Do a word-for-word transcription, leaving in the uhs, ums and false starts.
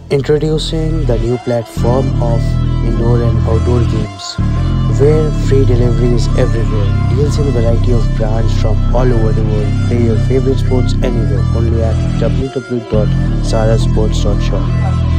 Introducing the new platform of indoor and outdoor games, where free delivery is everywhere. Deals in variety of brands from all over the world. Play your favorite sports anywhere. Only at w w w dot zara sports dot shop.